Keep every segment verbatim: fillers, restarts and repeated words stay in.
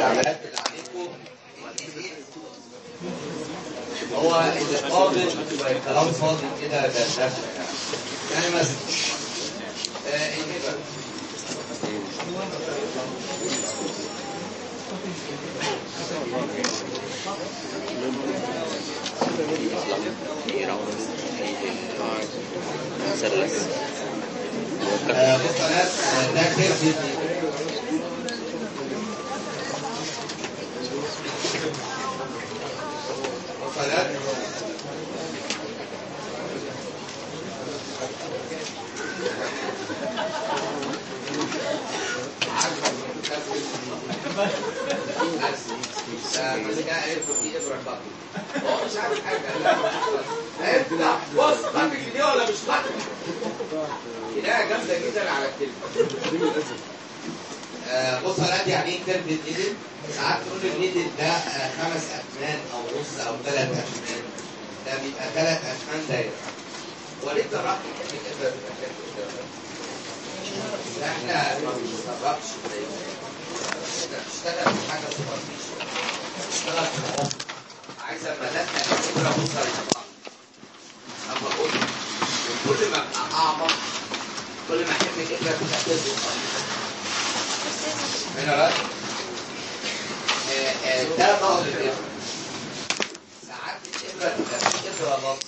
العمليات اللي عليكم هو اللي فاضل كلام فاضي كده ده يعني مثلا الهبل مثلث بص يا ناس ده كيف وصلات هو مش عارف حاجه هيطلع بص خطك دي ولا مش خطك كده جامده جدا على الكلمه. آه بص يا ولاد يعني ايه كيرف النيدل؟ ساعات تقول النيدل ده آه خمس اثمان او نص او ثلاث اثمان، ده بيبقى ثلاث اثمان دايره. وليه جربت كلمه كده تبقى كده؟ احنا ما بنجربش انت بتشتغل في حاجه سوبرفيشال، بتشتغل في العمق، عايز اما ادخل الفكره اوصل لبعض. اما اقول كل ما ابقى اعمق كل ما احب الفكره تبقى توصل. هنا بقى ده نقط الابره. ساعات الابره تبقى في ابره بط،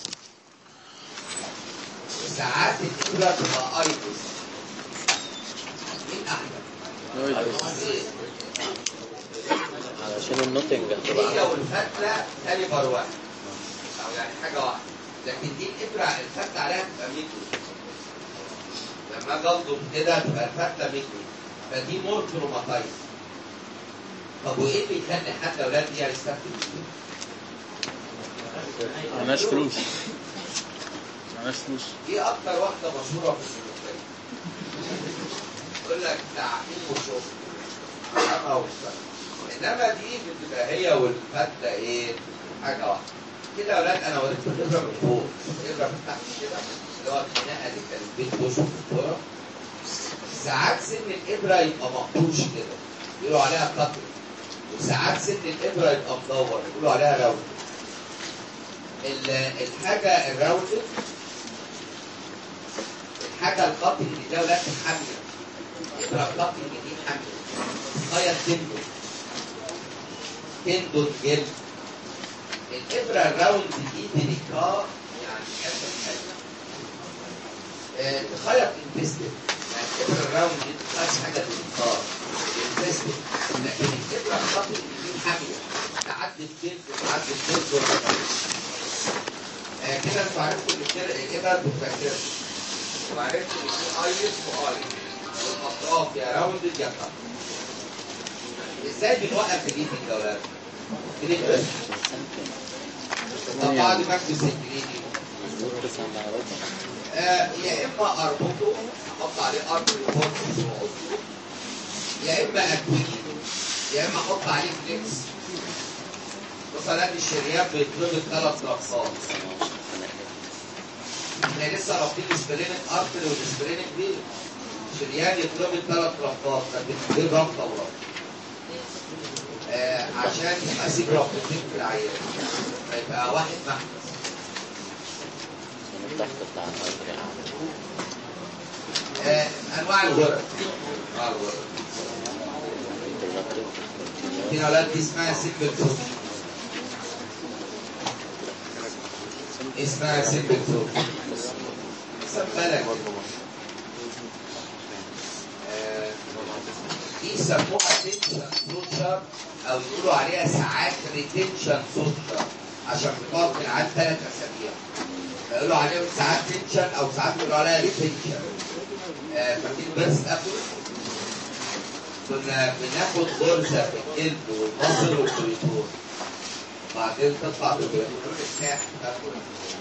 وساعات الابره تبقى ايبس. مين احلى؟ علشان النوتنج هتبقى هي والفتله كاليبر واحد او يعني حاجه واحده، لكن دي الابره الفتله عليها تبقى ميكرو. لما اجي اضرب كده تبقى الفتله ميكرو، فدي مور كروماتايز. طب وايه اللي يخلي حد اولاد دي يستخدم كده؟ معناش فلوس معناش فلوس دي اكتر واحده مشهوره في السلوكيه. يقول لك تعقيم وشغل اما واشتغل، انما دي بتبقى هي والفتله ايه؟ حاجه واحده. كده يا اولاد انا وريتكم الابره من فوق، الابره من تحت كده اللي هو الخناقه اللي كانت بين بوش والدكتوره. ساعات سن الابره يبقى مقطوش كده يقولوا عليها قطر، وساعات سن الابره يبقى مدور يقولوا عليها راوند. الحاجه الراوند الحاجه القطر اللي ده ولاد حامله، الابره القطر اللي دي حامله غير تندون تندون جلد. الابره الراوند دي ديليكا يعني حته حته أه تخيط انفستد، يعني الابره الراوند دي تخيط حاجه ديليكا انفستد، لكن الابره الخطر دي حاميه تعدي الجلد تعدي الجلد أه كده انتوا عرفتوا ان الابره بتبقى كده، وعرفتوا ان في ايس وايس والاطراف يا راوند يا قطر. ازاي بنوقف الجلد يا ولاد؟ جلد طب بعد ما اكتب الجليدي آه يا اما اربطه احط عليه ارض ريبورتس واقصه، يا اما اكويه، يا اما احط عليه فليكس. مثلا الشريان بيتربط ثلاث ربطات، احنا لسه رابطين السبرينك ارتري والسبرينك دي، الشريان يتربط ثلاث ربطات فبتدي ربطه وربطه آه عشان اسيب ربطتين في العيان فيبقى واحد محبس. تحت بتاع آه انواع الغرف، انواع الغرف في اولاد دي اسمها سيمبل فروت، اسمها سيمبل فروت سبالك آه دي يسموها تنشن سوتشر او يقولوا عليها ساعات ريتنشن سوتشر عشان بتقعد في العيان ثلاث اسابيع، يقولوا عليهم ساعات تنشن او ساعات يقولوا عليها ريتنشن. آه فاكرين بس قبل كنا بناخد غرزه في الجلد والمصل والبريتون وبعدين تطلع بالبريتون الساحل تاخد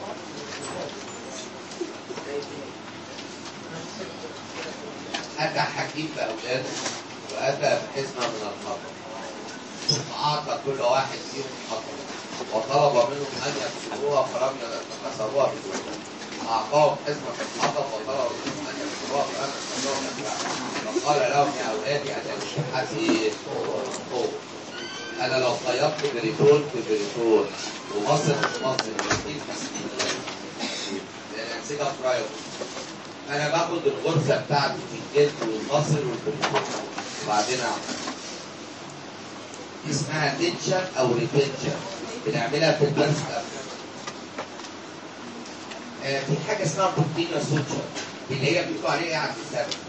أتى حكيم بأولاده وأتى بحزمة من الخطر فأعطى كل واحد فيهم خطر وطلب منهم أن يكسروها فلم كسروها بدون أعطاهم حزمة الحطب وطلب منهم أن يكسروها فلم كسروها بالفعل فقال لهم يا أولادي أن الشحة قوة انا لو خيطت بريتون في بريتون ومصر في مصر الاثنين مسكين لان الانسجه فراير، انا باخد الغرزه بتاعتي في الجلد والمصر والبريتون وبعدين اعمل دي اسمها تنشن او ريتنشن، بنعملها في البرس آه في حاجه اسمها بروتينا سوتشر اللي هي بيقولوا عليها ايه عند السبب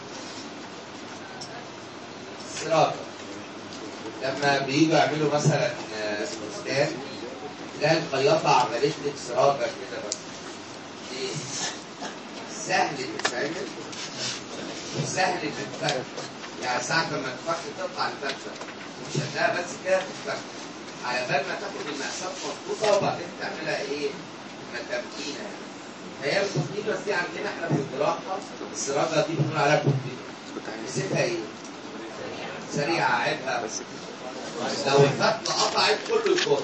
السراقه. لما بييجوا يعملوا مثلا فستان تلاقي الخياطه عملت لك سراجه كده، بس ليه؟ سهل تتعمل وسهل تتفك، يعني ساعة لما تفك تقطع الفكه مش هتلاقيها بس كده تتفك، على بال ما تاخد المقاسات مظبوطه وبعدين تعملها ايه؟ متمكينه يعني. هي البروتينوس دي عندنا احنا في الجراحه السراجه دي بنقول عليها بروتينوس. نسيتها ايه؟ سريعه عيبها بس لو الفتله قطعت كله يكون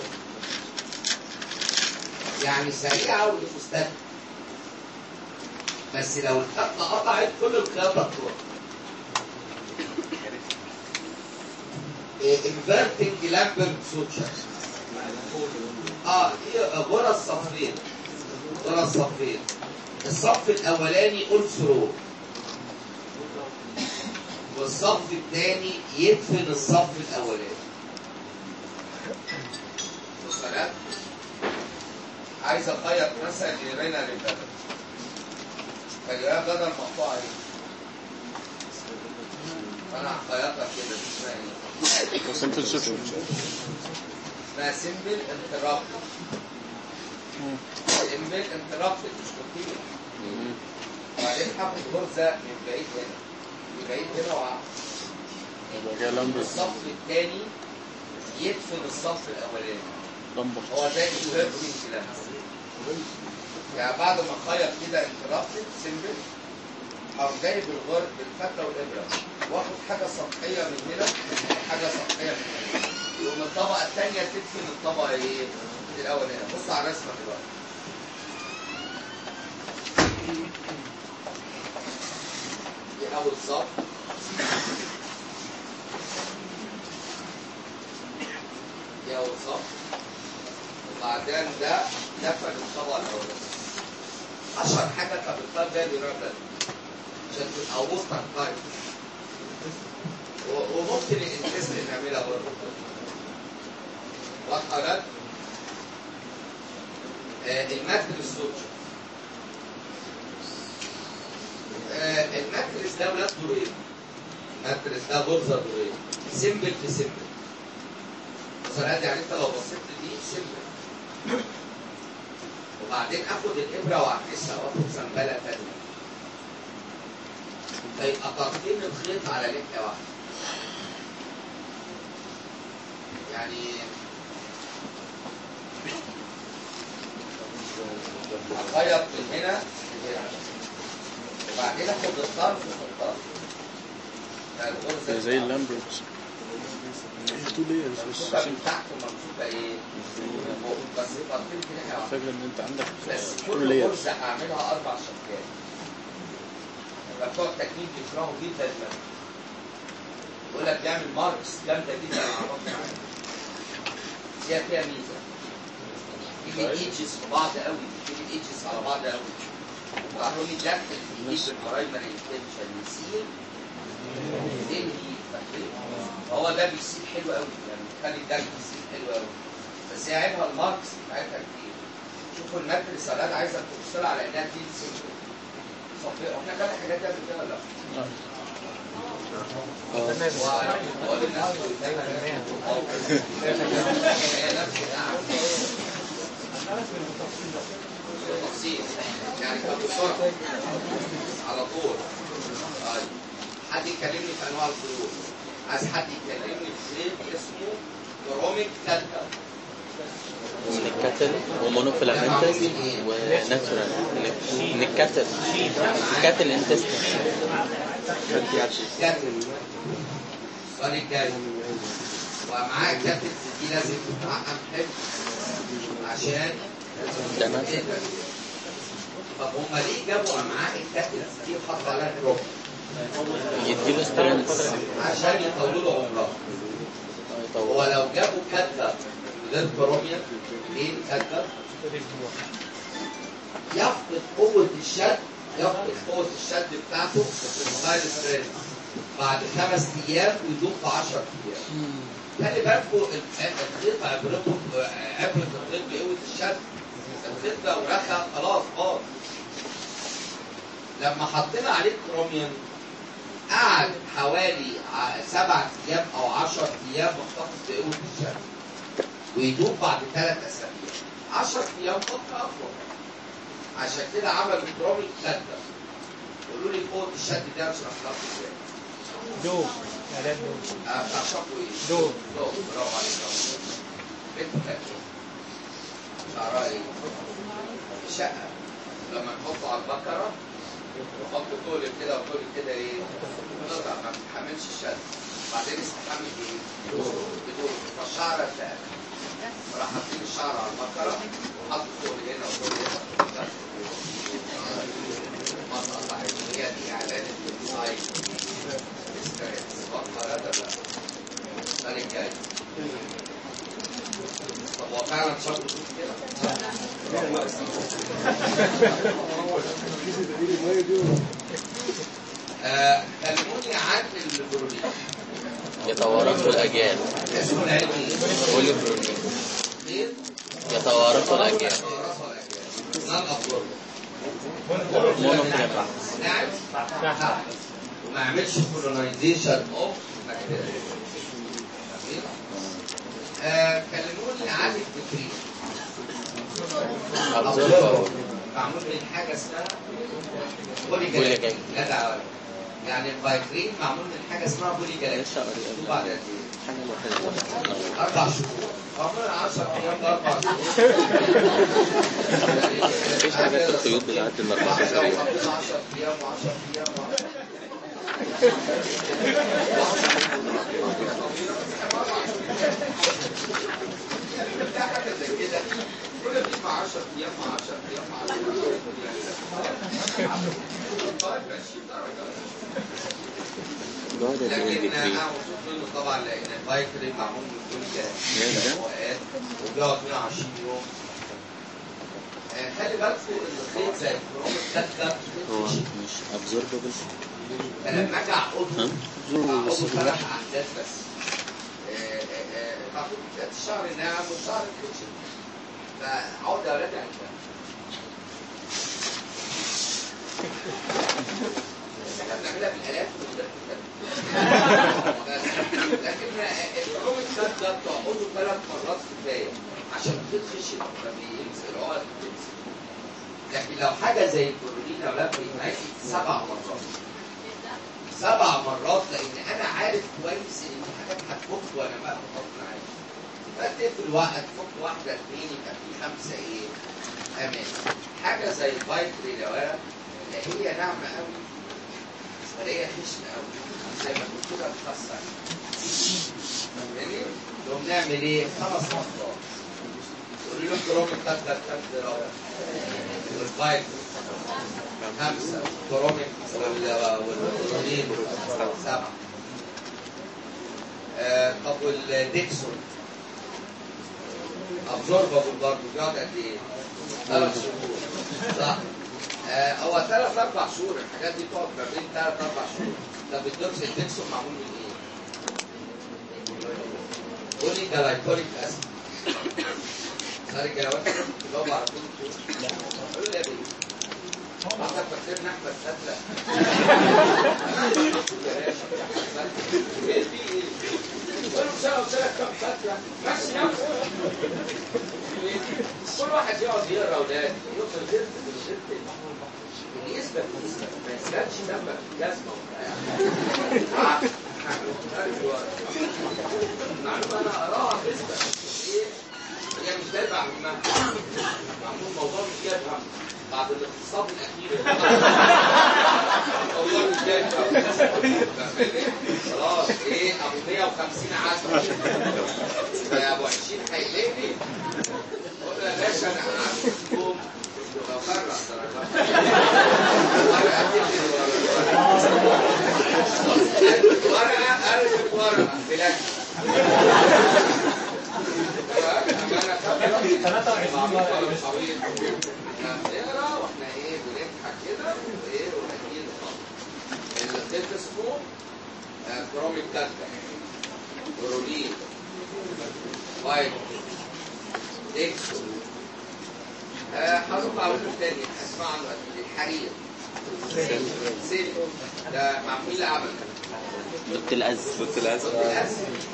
يعني سريعه ولمستقبل، بس لو الفتله قطعت كل الخياطه تكون. انفيرتنج لامبرت سوتشر اه هي غرز صفين، غرز صفين. الصف الاولاني اول ثرو والصف الثاني يدفن الصف الاولاني. وصلت؟ عايز اخيط مثلا يرينا للبدن، فاليرينا بدل مقطوعه ايه؟ فانا هخيطها كده اسمها ايه؟ سمبل سوتشر اسمها سمبل انترابت. سمبل انترابت مش كتير. وبعدين هاخد غرزه من بعيد هنا من بعيد هنا وعامل الصف الثاني يدفن الصف الاولاني. هو ده الفيرتنج لامبرت. يعني بعد ما اخيط كده انترابت سمبل هقوم جايب الغرز بالفتله والابره واخد حاجه سطحيه من هنا حاجه سطحيه من هنا، يقوم الطبقه الثانيه تدفن الطبقه ايه؟ الاولانيه. بص على الرسمه دلوقتي. دي اول صف، دي اول صف، وبعدين ده دفن الطبقه الاولانيه. اشهر حاجه كانت بتطلع بيها اليورابل عشان تبقى وسط القايمه، وممكن الانتستين نعملها برضه. واضحه ولا؟ آه الماتريس سوتشر. آه الماتريس ده ولاد دورين. الماتريس ده غرزه دورين، سمبل في سمبل. وصلت؟ يعني انت لو بصيت لدي سمبل وبعدين اخد الابره واعكسها واخد سنبله ثانيه فيبقى تقطيم الخيط على لحيه واحده. يعني اخيط من هنا لهنا وبعدين اخد الطرف في الطرف. زي اللامبرت تو لايرز ممسوكه من تحت وممسوكه ايه؟ من فوق، بس تقطيم في لحيه واحده. فاكر ان انت عندك بس كل غرزه هعملها اربع شكات. بتوع التكنيك بيكرهوا جدا المادة. يقول لك بيعمل ماركس جامده جدا على العظم معانا. هي فيها ميزه. يجي الايدجز في بعض قوي، يجي الايدجز على بعض قوي. وبعدين يدخل في ايد البرايمري انتنشن يسيل زي فاكرين؟ فهو ده بيسيل حلو قوي، يعني بيخلي الدم يسيل حلو قوي. بس هي عيبها الماركس بتاعتها كتير. شوفوا الماتريس سالات عايزه تبص لها على انها تيجي سيمبل. احنا كده حاجات دي قبل كده ولا لا؟ اه بقول للناس هي نفس التفصيل يعني بسرعه على طول. طيب حد يكلمني في انواع الخيوط، عايز حد يكلمني في خيط اسمه كروميك كاتل. نكاتل ومونوفيلامنتس وناتشورال. نكاتل نكاتل انتستين كاتل سوري كاتل ومعاه كاتل دي لازم تتعقم حلو عشان تمام. طب هما ليه جابوا معاه الكاتل دي وحطوا عليها دروب؟ يديله سترينث عشان يطولوا عمرها. هو هو لو جابوا كاتب غير كروميوم ايه كاتب يفقد قوة الشد يفقد قوة الشد بتاعته في الموبايل ستريس بعد خمس ايام ويدوم في عشرة ايام. خلي بالكم الخيط عبرته عبرة الخيط بقوة الشد، الخيط ده ورخى خلاص باظ. لما حطينا عليه كروميوم قعد حوالي سبع ايام او عشر ايام محتفظ بقوة الشد ويدوب بعد ثلاث اسابيع. عشر ايام فترة اطول. عشان كده عملوا كروميوم شدة. قولوا لي قوة الشد دي انا اشرح لكم ازاي. دوب اعلان دوب بتعشقوا ايه؟ دوب دوب برافو عليك. بنت ايه؟ شعرها ايه؟ شقة. لما نحطه على البكرة نحط طول كده وطول كده ايه؟ نقطع ما بتتحملش الشد. بعدين استحمل بايه؟ بدون فالشعر ارتاح. راح حاطين الشعر على البكرة وحط طول هنا وطول هنا. ما تقطعش. هي دي اعلان الديزاين. فقط هذا لا. السنة الجاي. طب هو فعلا شكله كده؟ كلموني عن البرولين. يتوارثوا الأجيال. اسمه العلمي كل برولين ايه؟ يتوارثوا الأجيال. نان أفضل. مونوفيلامنت. نعم؟ نعم. وما يعملش كولونايزيشن اوف بكتيريا. كلموني عن الفكرين. أبزوربر. معمول من حاجة اسمها بولي جلاكتيك. جدع. يعني الفايكرين معمول من حاجة اسمها بولي جلاكتيك. بعد قد ايه؟ أربع شهور. عمرنا عشر أيام ده أربع شهور. مفيش حاجة في الخيوط بتعدي ال أربعتاشر يوم. عشر أيام وعشر أيام وعشر حاجة زي كده. كل بيسمع عشر أيام مع عشر أيام مع عشر لكن أنا مبسوط منه طبعا لأن الفايكرين معمول من كل الأوقات وبيقعد مية وعشرين يوم. خلي بالكم إن الخيط زي الكروم الكتة هو مش أبزوربابل. فلما أجي أعقده أعقده ثلاث أحداث بس. المفروض بتاعت الشعر الناعم والشعر الكوتشن. فعودة يا ولاد عندنا. احنا بنعملها بالآلاف وبالآلاف لكن الكروم الكات ده بتعقده ثلاث مرات كفاية عشان الخيط خشن ما بيمسك العقد بتمسك. لكن لو حاجة زي البرولين يا ولاد بيتعقد سبع مرات. سبع مرات لأن أنا عارف كويس إن في حاجات هتفك وأنا بقى بحط معايا. فتقفل الوقت تفك واحدة اثنين يبقى في خمسة إيه؟ أمان. حاجة زي الفايكرين يا ولد لا هي ناعمة قوي ولا هي خشنة قوي. زي ما كنت كده بتكسر. فاهمني؟ نقوم نعمل إيه؟ خمس مرات. تقولي له كروم التالتة التالتة رابع. والفايكرين خمسة كروميك والبرولين سبعة. آه طب والديكسون ابزوربابل برضه بيقعد قد ايه؟ ثلاث شهور صح؟ آه هو ثلاث أربع شهور الحاجات دي بتقعد ما بين ثلاث أربع شهور. طب الدوكس الديكسون معمول من ايه؟ بولي جلايكوليك اسيد. صار الجلاوات بتجاوب على طول لا قولوا لي يا بيه حضرتك فاكرني احمد فتله ايه في ايه؟ قول له سنه وسنه كام فتله ماشي نفسه كل واحد يقعد يقرا اولاد يوصل غير غير اللي يثبت ما يثبتش دمك جزمه وبتاع معلومه انا اقراها تثبت ايه؟ هي مش ده معلومه معمول موضوع مش جاي افهم بعد الاقتصاد الاخير والله مش جاي خلاص ايه ابو مية وخمسين عشرة يا ابو عشرين هيلاقي قول له يا باشا انا عارف يوم لو فرق درجات ورقه ورقه ورقه بلاك ثلاثة وعشرين مرة نقرا واحنا ايه بنضحك كده وايه ونجيل خالص. التلتسكوب كروميك كالتا برولين وايت اكسو هروح اقول له تاني اسمع عنه الحرير سيل ده مع مين اللي عمل؟ دوت الأز دوت الأز دوت الأز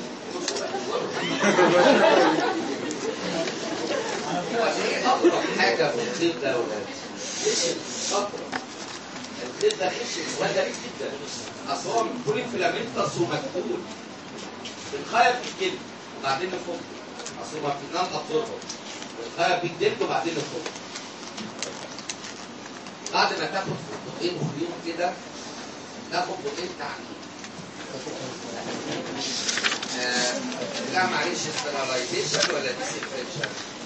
ايه اقرب حاجه في الخيط ده يا ولاد؟ خشن شطره. الخيط ده خشن وغريب جدا. اصل هو من كل فيلامنتس ومكتول. بنخيط بالجلد وبعدين نفك. اصل ما بننام اطرفه. بنخيط بالجلد وبعدين نفك. بعد ما تاخد بقين مخيوط كده ناخد بقين تعقيد. آه لا معلش ستيرلايزيشن ولا ديسانفكشن؟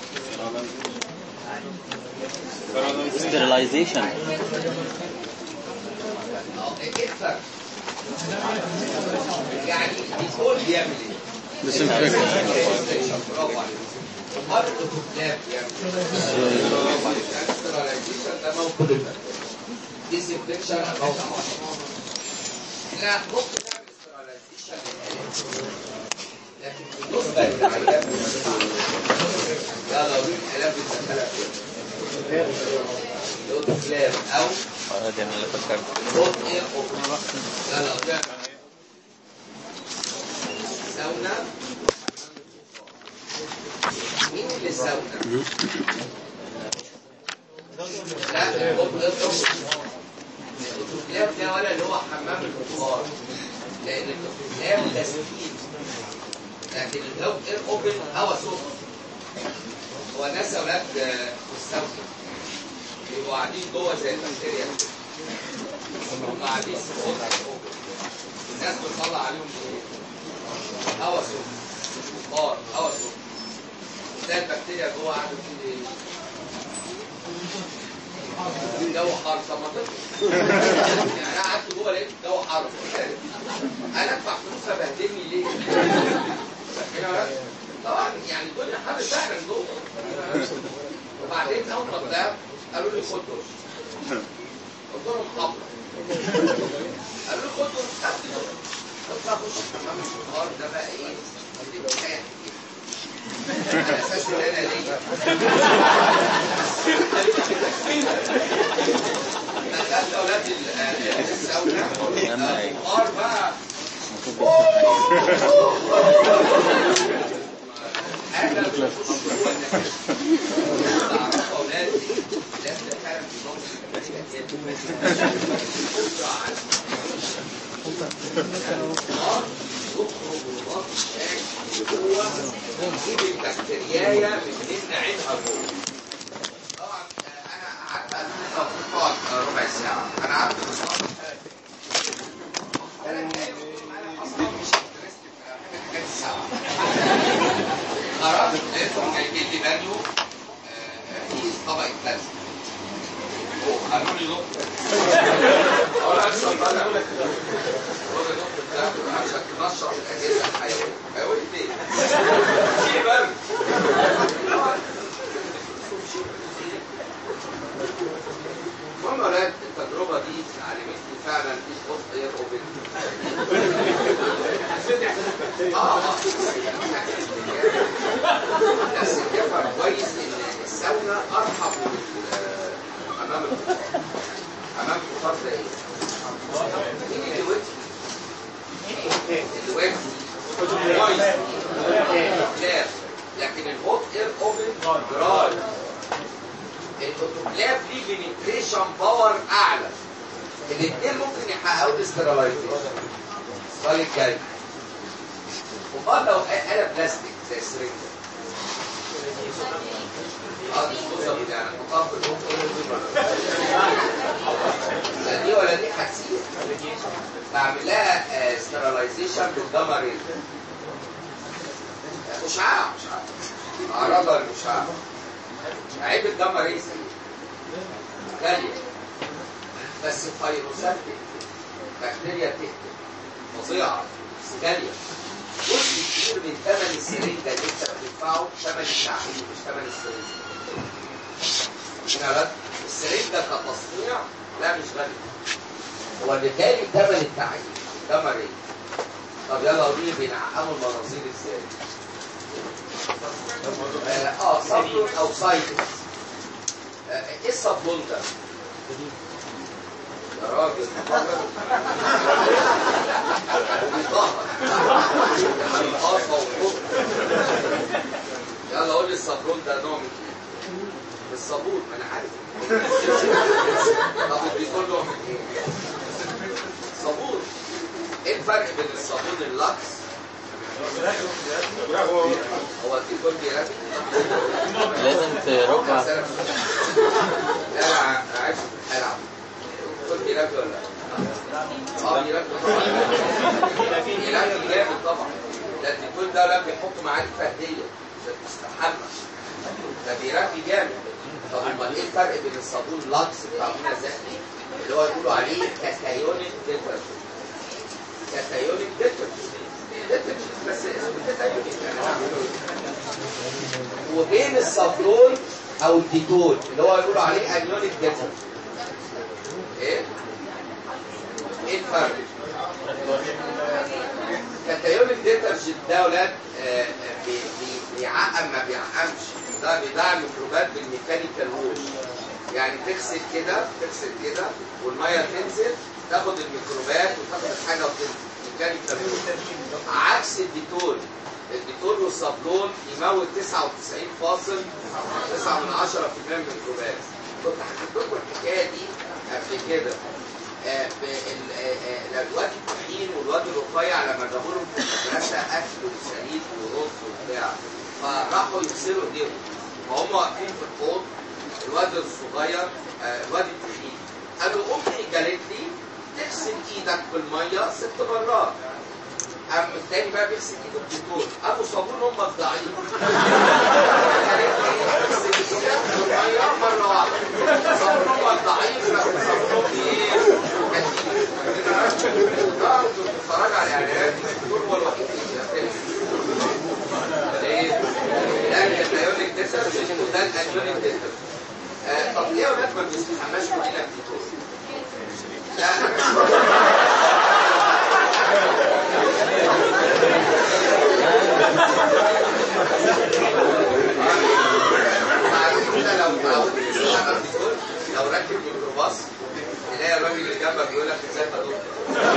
ستيرلايزيشن. اه ايه الفرق؟ يعني الكول بيعمل ايه؟ ديسانفكشن. برافو عليك. الارض كلاب بيعمل ايه؟ برافو عليك. ستيرلايزيشن ده موجود الفرق. ديسانفكشن موجود. لا ممكن نعمل ستيرلايزيشن لكن بالنسبه للعيان يلا وين العلاج بتدخلها فين؟ لو كلاب او اه دي انا اللي فكرت. صوت ايه اوبن يلا وين ساونا مين اللي ساونا؟ لا الاوبن الكلاب ده ولا اللي هو حمام البخار لان الكلاب ده سكين لكن الهواء اير اوبن هواء سخن. هو الناس يا اولاد مستوفى بيبقوا قاعدين جوه زي البكتيريا هم قاعدين في اوضه اوبن الناس بتطلع عليهم ايه؟ هواء سخن بخار هواء سخن زي البكتيريا جوه قاعده في ايه؟ الجو حر. طب ما تطلع يعني انا قعدت جوه لقيت الجو حر انا ادفع فلوس ابهدلني ليه؟ طبعا يعني الدنيا حر فعلا جوه. وبعدين اول ما طلعت قالوا لي خد دش. قلت لهم حاضر. قالوا لي خد دش خدت دش. قلت لها اخش حمام البخار ده بقى ايه؟ دي حكايه على اساس ان انا ليه؟ دخلت اولاد الساونا البخار بقى حاجه بتخش جوه النفس. تعرفوا اولاد لازم فعلا في نوع جوه نجيب البكتيريايه من هنا عينها جوه. طبعا انا قعدت اتفق ربع ساعه. انا قعدت اتفق انا جايب انا اصلا مش انترستد في حاجات ساعه. خرجت لقيتهم جايبين لي بانيو في طبق بلاستيك. قالوا لي دكتور اقول لك شو بقى اقول لك قول لي دكتور ده عشان تنشط الاجهزه الحيويه. هيقول لي ليه؟ في برد. المهم يا ولاد التجربه دي علمتني فعلا في صوت اير اوبن. اه اه بس تفهم كويس ان الساونا ارحب من حمام البخار. حمام البخار ده ايه؟ مين اللي وقف؟ اللي وقف كويس كلاب. لكن الهوت اير اوبن دراي. الاوتوكلاف ليه بنتريشن باور اعلى. الاثنين ممكن يحققوا الاسترلايزيشن. السؤال الجاي امال لو آلة بلاستيك زي السرنجة اه دي صوصة يعني مطاف الهوت اير لا دي ولا دي هتسيب. بعمل لها استرلايزيشن بالجاما ريز. مشعاع مشعاع اعراضها المشعاع. عيب الجاما ريز غالية بس الفيروسات تقتل. بكتيريا تقتل فظيعة غالية. جزء كبير من ثمن السرنجة اللي انت بتدفعه بدفعه ثمن التعقيد مش ثمن السرير. هنا السرير ده كتصنيع لا مش غالي، هو اللي تاني ثمن التعقيد ده مريض. طب يلا قولوا لي بينعقموا المناظير ازاي؟ اه صابون او سايتس. آه، ايه الصابون ده؟ يا راجل يلا قول لي الصابون ده نوع من ايه؟ الصابون ما انا عارف. طب الديكور نوع من ايه؟ صابون. ايه الفرق بين الصابون اللاكس؟ هو الديكور بيراجع؟ لازم ترجع. لا انا عايش في الحلقه. الديكور بيراجع ولا لا؟ اه بيراجع طبعا. بيراجع جامد طبعا. ده الديكور ده لا بيحطوا معاه فهديه عشان تستحمى. ده بيراجع جامد. طب امال ايه الفرق بين الصابون لاكس بتاع منى زكي اللي هو يقولوا عليه كاتايونيك ديترجنت؟ كاتايونيك ديترجنت بس اسمه كاتايونيك يعني. وبين الصابون او الديتول اللي هو يقولوا عليه انيونيك ديترجنت ايه؟ ايه الفرق؟ كاتايونيك ديترجنت ده اولاد بيعقم ما بيعقمش، ده بيضيع الميكروبات بالميكانيكال ووش. يعني تغسل كده تغسل كده والميه تنزل تاخد الميكروبات وتاخد الحاجه وتنزل ميكانيكال ووش. عكس الديتول، الديتول والصابون يموت تسعة وتسعين فاصلة تسعة من عشرة بالمية من الميكروبات. كنت حكيت لكم الحكايه دي قبل كده. آه الواد التخين والواد الرفيع لما جابوا لهم في المدرسه اكل وسليد ورز وبتاع فراحوا يغسلوا ايديهم فهم واقفين في الحوض. الواد الصغير آه الواد التخين قالوا امي قالت لي تغسل ايدك بالميه ست مرات. قام التاني بقى بيغسل ايده بالديتول. قالوا صابون هم الضعيف. قالت لي تغسل ايدك بالميه مره واحده. صابون هم الضعيف لكن صابون ايه؟ كتير. اه كنت بتفرج على اعلانات الدكتور هو الوحيد اللي ايه؟ ده الانيونيك ديترجنت وده الانيونيك ديترجنت. طب ليه يا ولاد ما بنستحماش كلنا بديتول؟ لا لو ركب ميكروباص تلاقي الراجل اللي جنبك يقول لك ازاي يا دكتور؟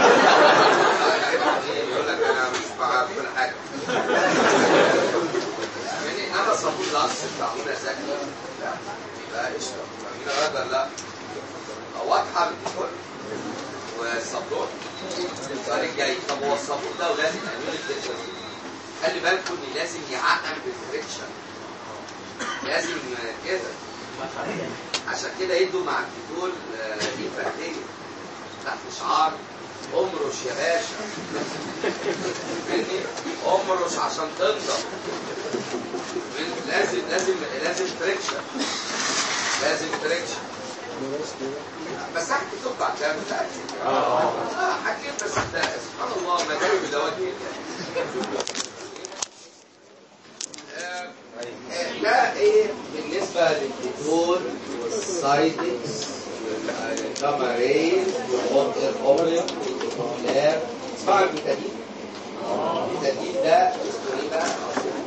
يقول لك انا مش بعرف كل حاجه. يعني انا صابون لاص بتاع منى زكي لا يبقى قشطه. فاهمين ولا لا؟ واضحه بالديكور والصابون. السؤال الجاي طب هو الصابون ده ولازم انيونيك ديترجنت. خلي بالكم ان لازم يعقم بالفريكشن. لازم كده عشان كده يدوا مع الديتول دي فرديه تحت شعار امرش يا باشا. امرش عشان تنضف. لازم لازم لازم فريكشن. لازم فريكشن. بس احكي لكم بعد كده متاكد. اه حكيت بس سبحان الله مجال بدوات ده ايه بالنسبه للديتول والسايدكس والكامارين والووتر اوبريوم والكوكولار. اسمعوا البيتادين. البيتادين ده اسمه ايه بقى؟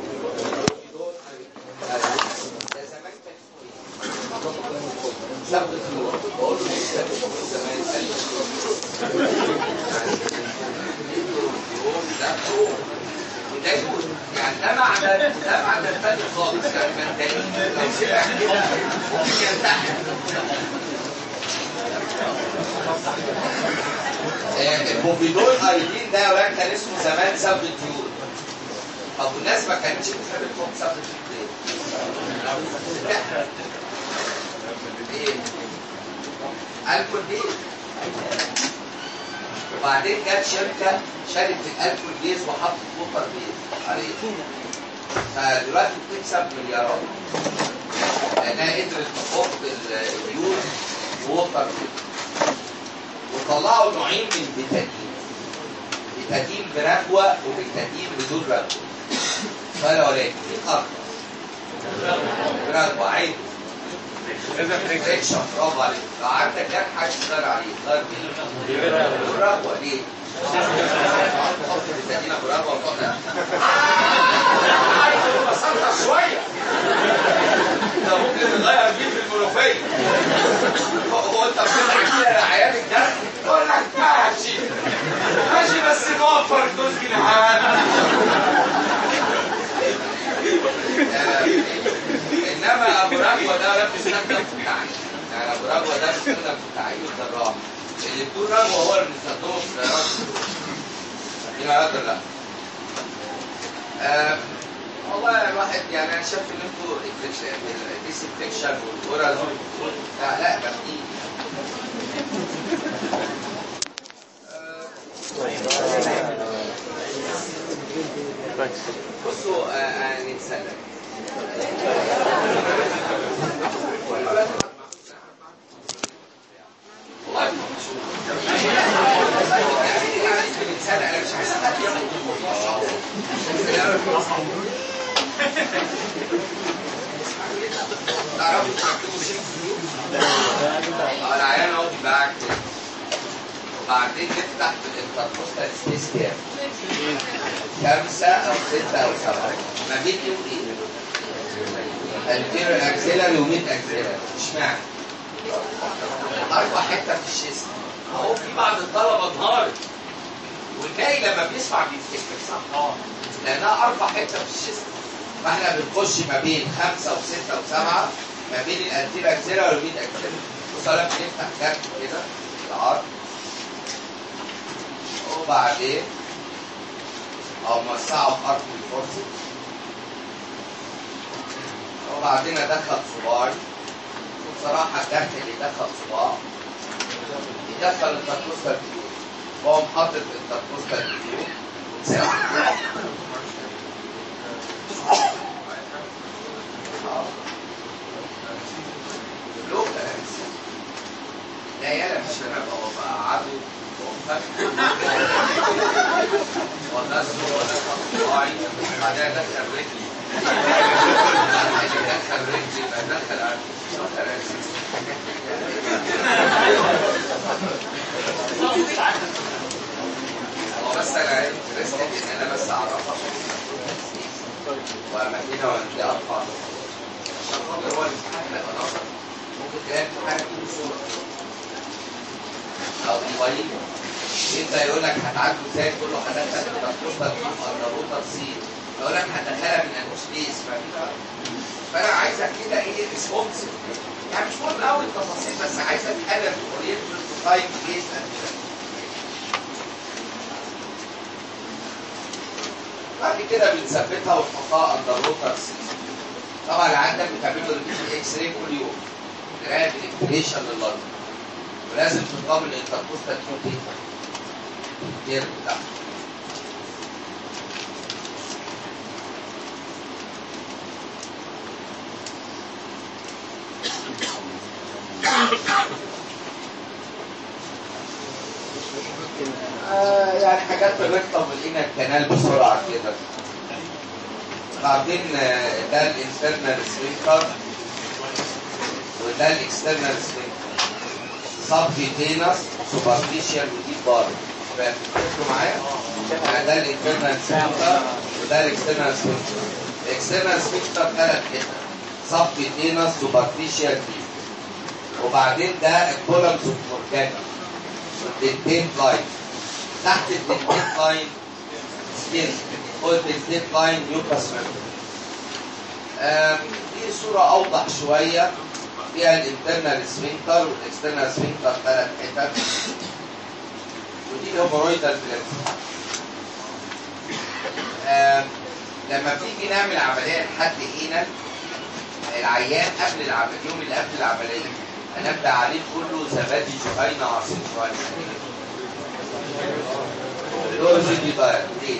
ده زمان كان اسمه ايه؟ سبت الفلور. بقول له ايه سبت الفلور زمان؟ قال لي ده فلور وده يقول يعني ده معنى ده معنى الفاتح خالص. يعني منتهي لو سمع كده ممكن ينتحر. البوفيدول ايدين ده يا ولاد كان اسمه زمان سابلتيول. طب والناس ما كانتش بتحب تحط سابلتيول ليه؟ ايه؟ الكول بيز. وبعدين جت شركه شالت الالكول بيز وحطت ووتر بيز عليه. فدلوقتي بتكسب مليارات لانها قدرت تحط اليود ووتر بيز. وطلعوا نوعين من البيتادين. بيتادين بركوه وبيتادين بدون ركوه. فلا ولكن في فرق. برافو عيد فريكشن. برافو عليك. لو عندك جرح عايز تغير عليه غير بيه برافو ليه؟ حط التدينه برافو وطلع عايز تبسطها شويه. انت ممكن تغير بيه في المنوفيه. هو انت بتضحك كده يا عيال الجرح تقول لك ماشي ماشي بس نوفر فلوس جنيهات. انما ابو رجوه ده لا بيستخدم في التعيين. يعني ابو رجوه ده بيستخدم في التعيين والجراحه. اللي بدون رجوه هو اللي بيستخدمه في السيارات. هنا ولا لا؟ آه والله الواحد يعني انا شايف ان انتوا الديسنفكشن والغرز لا لا باخدين. بصوا نتسلم. انا مش عايز حد ياخد الموضوع صعب. تعرفوا تكتبوا شيء العيان اهو بيبقى كده. وبعدين نفتح بالانتركوستال سبيس كام؟ خمسة أو ستة أو سبعة. ما بين يوم إيه؟ الانتيريور اكسيلاري وميد اكسيلاري. اشمعنى؟ أربع حتة في الشيست. أهو في بعض الطلبة انهارت. والباقي لما بيسمع بيفتكر صح؟ اه. لأنها أربع حتة في الشيست. فاحنا بنخش ما بين خمسة وستة وسبعة ما بين الانتيريور اكسيلاري والميد اكسيلاري. وصلنا بنفتح جنب كده العرض. وبعدين او موسعه في ارض الفرصه. وبعدين ادخل صباعي. وبصراحه الجرح اللي يدخل صباع يدخل الانتركوستال فيو. واقوم حاطط الانتركوستال فيو وتساوي. لو لا يلا مش انا بقى قعدوا ونزلوا ونزلوا صباعي. بعدها دخل رجلي. دخل رجلي بقى دخل هو بس انا ريسكت ان انا بس اعرفها واماكنها وانت ارفع عشان خاطر هو الامتحان هيبقى نظر. ممكن تلاقي امتحان فيه صوره او موبايل. انت يقول لك هتعدوا ازاي؟ تقول له هدخل التركوستال ولا روتر سي. يقول لك هتدخلها من انوسبيس. فانا عايزك كده ايه ريسبونسيف. يعني مش مهم قوي التفاصيل بس عايزك حاجه اورينتد تو تايم كيس. بعد كده بنثبتها ونحطها اندر روتر سي. طبعا اللي عندك بتعمل له ريفيجن اكس راي كل يوم. قرايه بالانفليشن لللنج. ولازم تقابل الانتركوستال كيو كتير بتاعها. آه يعني حاجات الرقطة والإنى الكنال بسرعة كده. بعدين ده الانترنال سفنكتر وده الاكسترنال سفنكتر. سبكيوتينس سوبرفيشال وديب بار. فاكروا معايا؟ يعني ده الانترنال سفنكتر وده الاكسترنال سفنكتر. الاكسترنال سفنكتر ثلاث حتت. سبكيوتينس سوبرفيشال ديب. وبعدين ده الكولمز اوف مورجاني. الدنتين لاين. تحت الدنتين لاين سكين. فوق الدنتين لاين ميوكاس ممبرين. دي صورة أوضح شوية فيها الانترنال سفنكتر والاكسترنال سفنكتر ثلاث حتت. ودي الهيمورويدال بلاد. لما بنيجي نعمل عملية لحد هنا العيان قبل العملية اليوم اللي قبل العملية هنبدأ عليه كله زبادي جهينة عصير جهينة. الأورجين دي ضايع ليه؟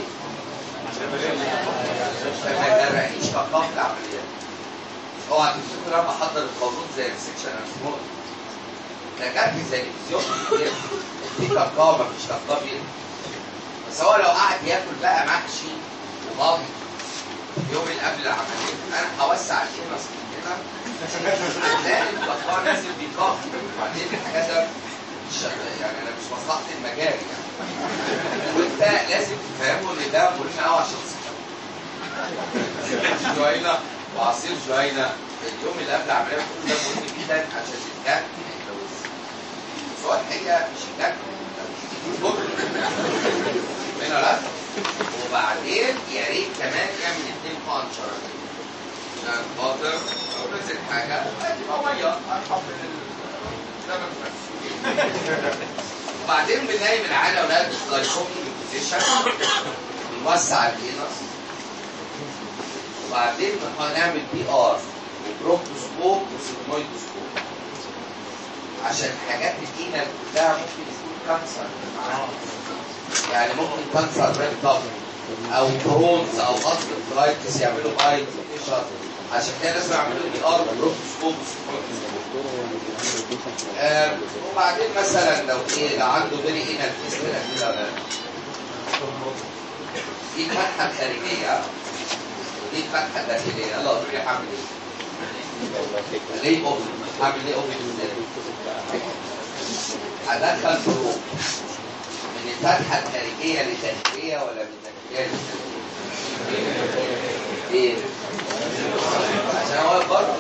عشان ما يغرقنيش كقاف العمليات. اوعى تفتكر انا بحضر القانون زي السكشن اسمه ده جرح زي الفيزيون كده. في كاكاو مفيش كاكاو بينا. بس هو لو قعد ياكل بقى محشي وبط اليوم اللي قبل العمليه انا هوسع الانس كده، هتلاقي البطال نازل بيكاف، وبعدين الحاجات ده يعني انا مش مصلحه المجال يعني، وانت لازم تفهموا ان ده مهم قوي عشان تصحى. جوينا وعصير جوينا اليوم اللي قبل العمليه كله ده مهم جدا عشان تتجنن. سؤال الحقيقه مش يتجنن هنا لا. وبعدين يا ريت كمان يعمل اثنين بانشر عشان خاطر لو نزل حاجه تبقى ميه ارحم من الزمن. وبعدين بننيم العيال يا اولاد لايكومينج بوزيشن، بنوسع الانس، وبعدين هنعمل بي ار وبروكتوسكوب وسيجمويدوسكوب عشان حاجات الانال كلها ممكن يكون كانسر. يعني ممكن كانسر ريكتوم او كرونز او اوستيوبلايتس يعملوا اي فيشر، عشان كده لازم يعملوا بي ار وبروكتوسكوب وسيجمويدوسكوب. آه وبعدين مثلا لو ايه لو عنده فيري انال فيستولا كده دي الفتحه الخارجيه ودي الفتحه الداخليه، يلا قولوا لي هعمل ايه؟ ليه اوبن؟ هعمل ايه اوبن ازاي؟ هدخل فروق من الفتحه الخارجيه للداخليه ولا من الداخليه للخارجيه؟ ليه؟ عشان هو واقف بره.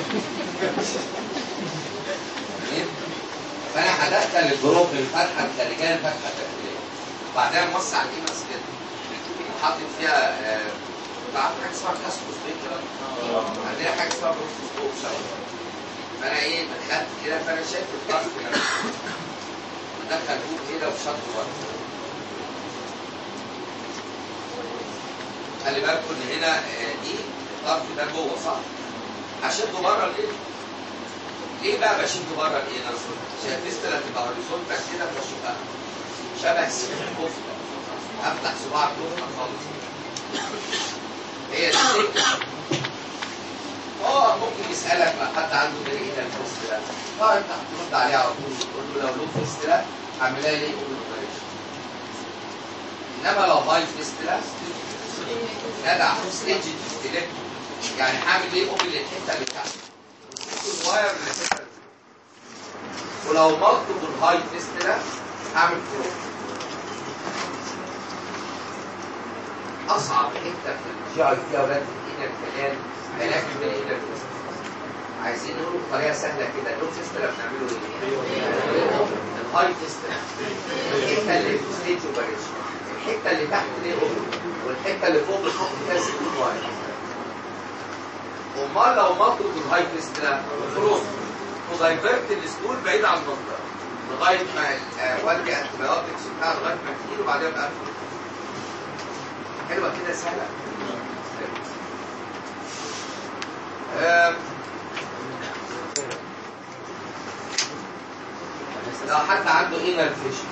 فانا هدخل الجروب من الفتحه الخارجيه للفتحه الداخليه، وبعدين موسع الانس كده وحاطط فيها بعمل حاجه اسمها كاسكوسكوب كده، عندنا حاجه اسمها بروكتوسكوب شويه. فانا ايه دخلت كده، فانا شايف الطرف كده بدخل فوق كده وشط بره. خلي بالكم ان هنا دي الطرف ده جوه صح؟ هشده بره ليه؟ ليه بقى بشده بره الانس؟ عشان الفيستولا تبقى هوريزونتال كده فاشوفها شبه سيف الكفته، افتح صباع الكفته خالص. هي دي اه ممكن يسالك بقى حد عنده فيري انال فيستولا، اه انت هترد عليه على طول تقول له لو له فيستولا اعملها ليه اوبريشن. انما لو هاي فيستولا ندع ستيج ديستيلكت، يعني هعمل ايه اوبن للحته اللي تحت الواير للحته اللي فوق. ولو مالتيبل هاي فيستولا هعمل فروق. اصعب حته في الجي اي تي اولاد الانال كمان علاج الانال فيستولا. عايزين نقول بطريقه سهله كده اللو فيستولا بنعمله ايه؟ الهاي فيستولا الحته اللي في ستيج اوبريشن، الحته اللي تحت دي اوبن، والحته اللي فوق بنحط فيها سكون واير. امال لو مطلوب الهاي فيستولا فروق ودايفرت السكول بعيد عن المنطقه لغايه ما اودي انتبيوتكس بتاع لغايه ما تجيله وبعدين بقى حلوه كده سهله. لو حد عنده انال فيشن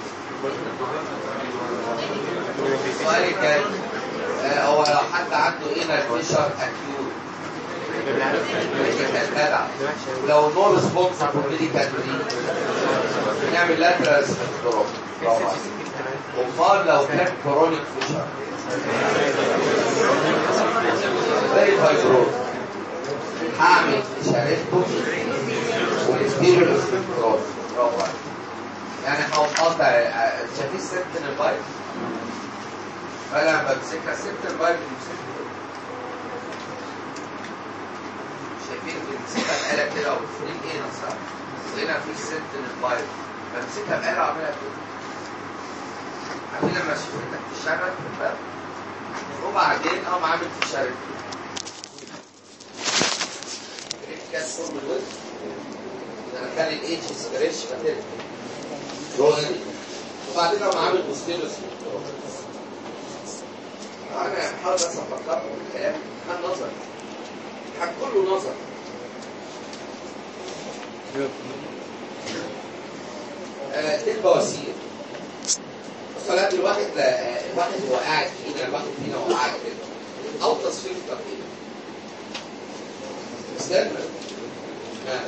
سؤالي كان هو لو حد عنده انال فيشر اكيوت ميديكال جدع، ولو نو ريسبونس ميديكال نعمل لاترال سبكتروم. امال لو كان كرونيك فيشر فيري فايبروز هعمل فيشاريكتومي والسبيرال سبكتروم. برافو عليك. يعني هقطع شايفين السنتينل بايب؟ فانا لما بمسكها السنتينل بايب بمسكها شايفين بمسكها بآلة كده وبتفريق ايه نفسها؟ وهنا في السنتينل بايب بمسكها بآلة واعملها كده. عارفين لما شفتك تشرب في الباب؟ وبعدين اقوم عامل تشرب كده فورم الوزن انا اخلي الايدج سكريتش فترك روزي، وبعدين اقوم عامل بوستيروس. انا بحاول بس افكركم بالكلام كان نظري، كان كله نظري. آه دي البواسير. الصلاة الواحد الواحد هو قاعد فينا، الواحد فينا هو قاعد كده او تصفيق تقريبا. استنى آه.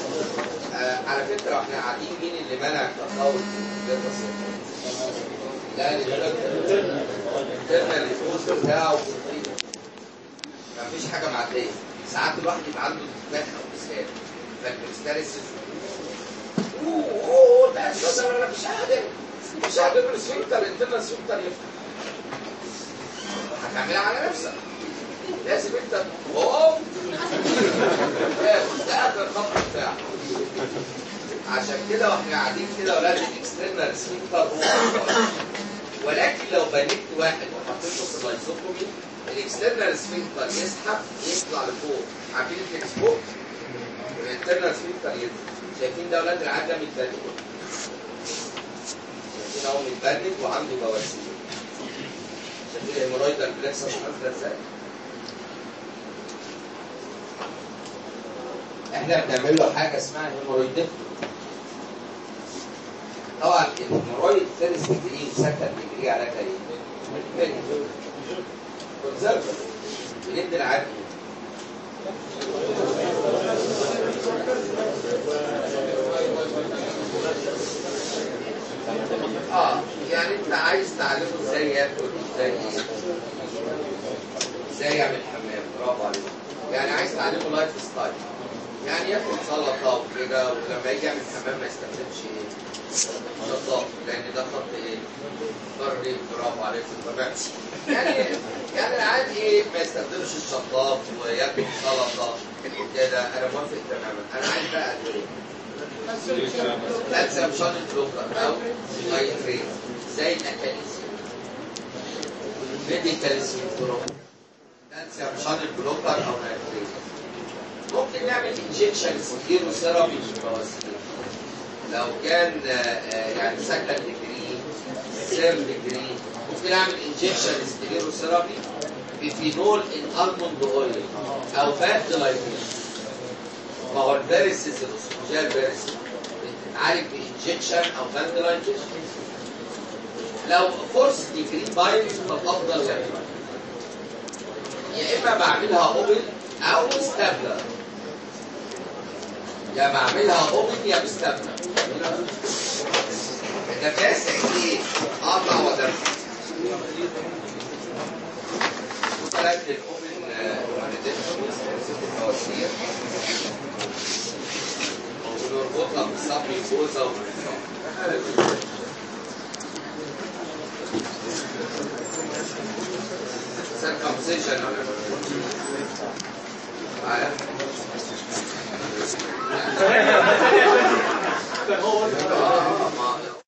آه على فكرة احنا قاعدين مين اللي منع التطور؟ لا الانترنال الفوز بتاعه مفيش حاجه معديه. ساعات الواحد يبقى عنده انتفاخ او اسهال فالكريستاليسيس اوه اوه ده اساسا انا مش قادر مش قادر السفنكتر الانترنال سفنكتر يفتح. هتعملها على نفسك. لازم انت اوه ده اخر خط بتاعك. عشان كده واحنا قاعدين كده ولاد الاكسترنال سفنكتر هو ولكن لو بنيت واحد وحطيته في اللايزوتومي الاكسترنال سفنكتر يسحب يطلع لفوق. عارفين الفليكس فوق؟ الانترنال سفنكتر ينزل. شايفين ده ولاد العاد ده متبني. شايفين اهو متبني وعنده بواسير. شايفين الهيمورايدال بلكسس نازله ازاي؟ احنا بنعمل له حاجه اسمها هيمورايدكتومي. طبعا الهيمورايد فيرست ديجري وسكند ديجري على ايه؟ كونسرفتيف. بندي العادي اه يعني انت عايز تعلمه ازاي ياكل ازاي ازاي يعمل حمام. برافو عليك. يعني عايز تعلمه لايف ستايل. يعني ياكل سلطه وكده ولما يجي يعمل حمام ما يستخدمش ايه؟ شطاف لان ده خط ايه؟ ضرري. برافو عليك في الطبيعه. يعني يعني العادي ايه ما يستخدمش الشطاف وياكل سلطه كده. انا موافق تماما. انا عايز بقى ادويه كالسيوم شانل بلوكر او نايتريت زي الاتانيسيوم ميديكالسيوم بلوكر كالسيوم شانل بلوكر او نايتريت. ممكن نعمل انجكشن سكيرو ثيرابي للبواسير لو كان يعني سكند ديجري ثيرد ديجري. ممكن اعمل انجكشن سكيرو ثيرابي بفينول ان الموند اويل او فات لايبوز. ما هو الفيرسز الاسوفجيال فيرسز بتتعالج بانجكشن او فات لايبوز. لو فورس ديجري بايل فالافضل يعني يا اما بعملها اوبن او ستابلر. يا بعملها اوبن يا مستبلر. ده كاسح ايه؟ اقطع ودرس. وثلاث الاوبن البواسير ونربطها بالصبي جوزه سيركمسيشن على